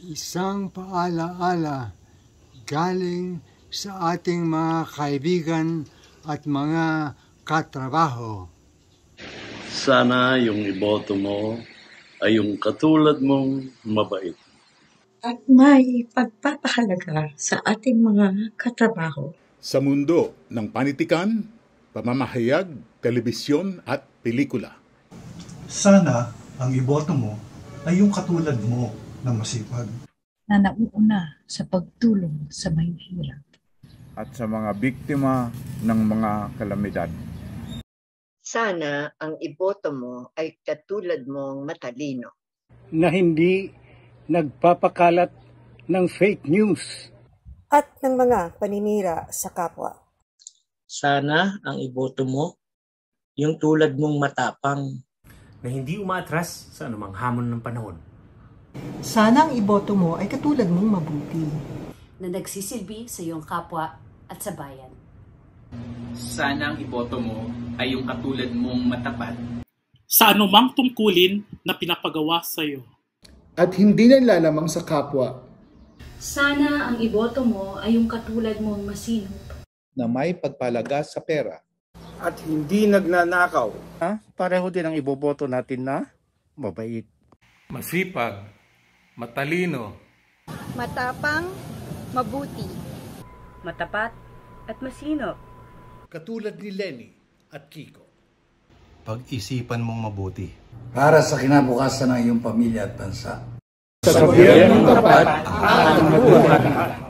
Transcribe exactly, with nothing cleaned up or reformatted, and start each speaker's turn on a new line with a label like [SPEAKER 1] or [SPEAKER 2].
[SPEAKER 1] isang paalaala galing sa ating mga kaibigan at mga katrabaho.
[SPEAKER 2] Sana yung iboto mo ay yung katulad mong mabait.
[SPEAKER 3] At may pagpapahalaga sa ating mga katrabaho.
[SPEAKER 4] Sa mundo ng panitikan, pamamahayag, telebisyon at pelikula.
[SPEAKER 5] Sana ang iboto mo ay yung katulad mo na masipag.
[SPEAKER 6] Na nauuna sa pagtulong sa mahihirap.
[SPEAKER 7] At sa mga biktima ng mga kalamidad.
[SPEAKER 8] Sana ang iboto mo ay katulad mong matalino.
[SPEAKER 9] Na hindi nagpapakalat ng fake news.
[SPEAKER 10] At ng mga paninira sa kapwa.
[SPEAKER 11] Sana ang iboto mo, yung tulad mong matapang.
[SPEAKER 12] Na hindi umaatras sa anumang hamon ng panahon.
[SPEAKER 13] Sana ang iboto mo ay katulad mong mabuti.
[SPEAKER 14] Na nagsisilbi sa iyong kapwa at sa bayan.
[SPEAKER 15] Sana ang iboto mo ay yung katulad mong matapat.
[SPEAKER 16] Sa anumang tungkulin na pinapagawa sa iyo.
[SPEAKER 17] At hindi nalalamang sa kapwa.
[SPEAKER 18] Sana ang iboto mo ay yung katulad mong masinop.
[SPEAKER 19] Na may pagpalaga sa pera.
[SPEAKER 20] At hindi nagnanakaw.
[SPEAKER 9] Ha? Pareho din ang iboboto natin na mabait.
[SPEAKER 5] Masipag, matalino,
[SPEAKER 1] matapang, mabuti,
[SPEAKER 15] matapat at masinop.
[SPEAKER 3] Katulad ni Lenny at Kiko.
[SPEAKER 6] Pag-isipan mong mabuti.
[SPEAKER 16] Para sa kinabukasan ng iyong pamilya at bansa.
[SPEAKER 3] Sa gobyernong tapat at mabuhay.